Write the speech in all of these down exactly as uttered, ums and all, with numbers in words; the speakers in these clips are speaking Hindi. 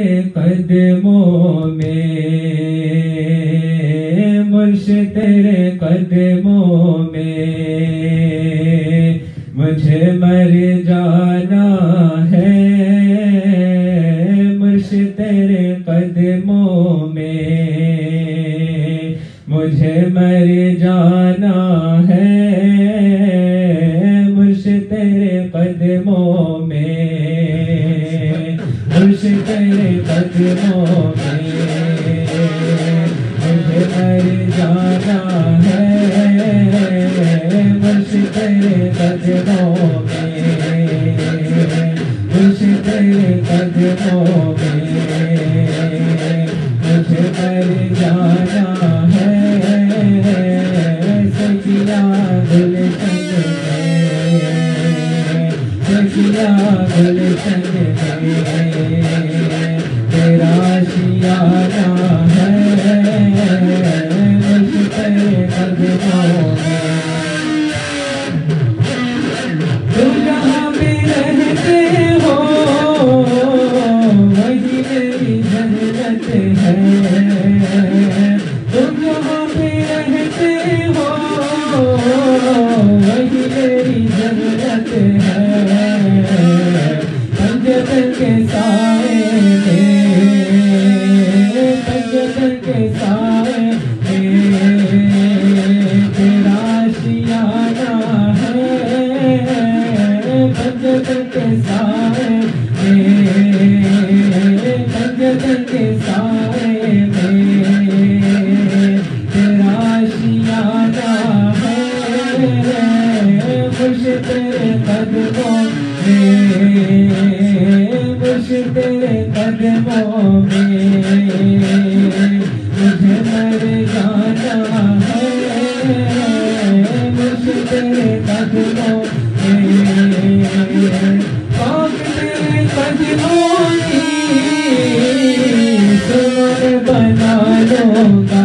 कदमों में, मुर्शिद तेरे कदमों में मुझे मर जाना है। मुर्शिद तेरे कदमों में मुझे मर जाना है। मुर्शिद तेरे कदमों में, मुर्शिद तेरे कदमों में मुझे मर जाना है। मुर्शिद तेरे कदमों में, मुर्शिद तेरे कदमों में मुझे मर जाना है। सखिया गुलशन में, सखिया गुलशन में तेरा शियाना है। मुर्शिद तेरे कदमों में, तुम जहाँ भी रहते हो वही मेरी जन्नत है। तुम जहाँ भी रहते हो वही मेरी जन्नत है। पंजतन के साए में, पंजतन के साए में तेरा शियाना है। पंजतन के साए में, पंजतन के साए में तेरा शियाना है। मुर्शिद तेरे कदमों में, मुर्शिद तेरे कदमों में मुझे मर जाना है। मुर्शिद तेरे कदमों में, पाक तेरे कदमों की सुमन बना लूंगा।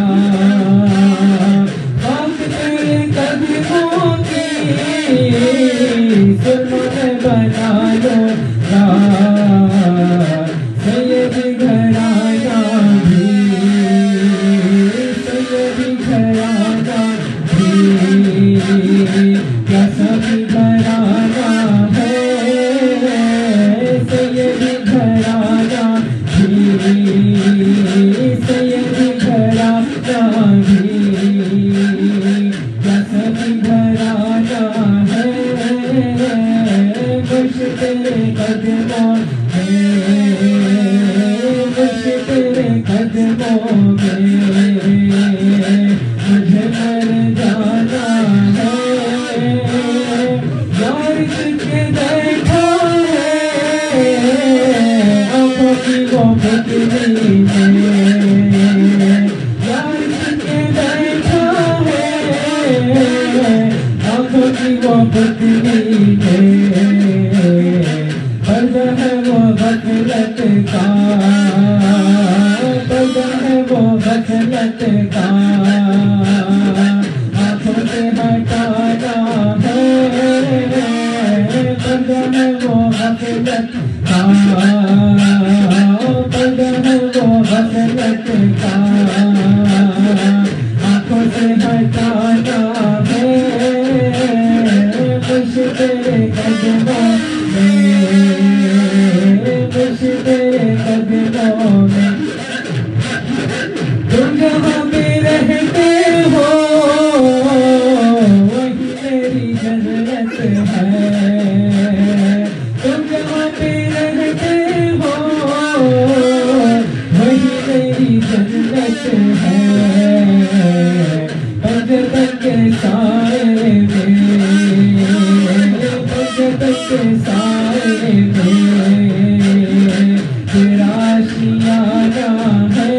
पाक तेरे कदमों की सुमन बना लूंगा। सैयद घराना भी, सैयद घराना भी क्या सभी घराना है। सैयद घराना भी, सैयद घराना भी क्या सभी घराना है। मुर्शिद तेरे कदमों में, मुर्शिद तेरे कदमों में मुझे मर जाना है। यार तुझे देखा है आँखों की वो पुतली में। यार तुझे देखा है आँखों की वो पुतली में। पर्दा है वो गफलत का, पर्दा है वो गफलत का आँखों से हटाना है। पर्दा है वो गफलत का, पर्दा है वो गफलत का आँखों से हटाना है। मुर्शिद तेरे कदमों में, मुर्शिद तेरे कदमों में तुम जहाँ भी रहते हो वही मेरी जन्नत है। तुम जहाँ भी रहते हो वही मेरी जन्नत है। पंजतन के साए में, पंजतन के साए में तेरा शियाना है।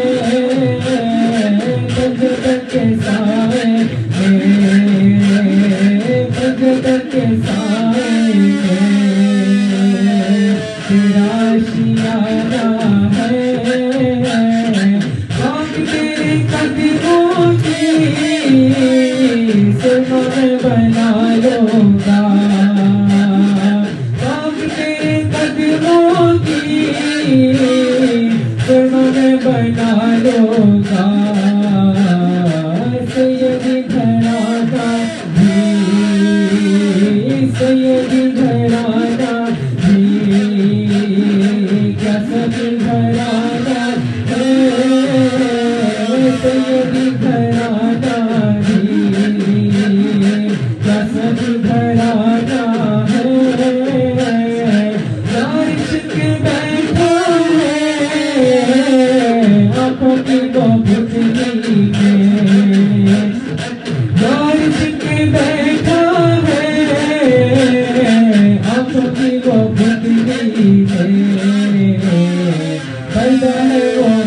पंजतन के साए में, पंजतन के साए में तेरा शियाना है। पाक तेरे कदमों की सुमन बना लूंगा। पाक तेरे कदमों की घराना है, सैयदी घराना ही, कसद घराना है, बारिश के बैठा है, आंखों की वो पुतली में, बारिश के बैठा है, आंखों की वो पुतली में, पैदा है वो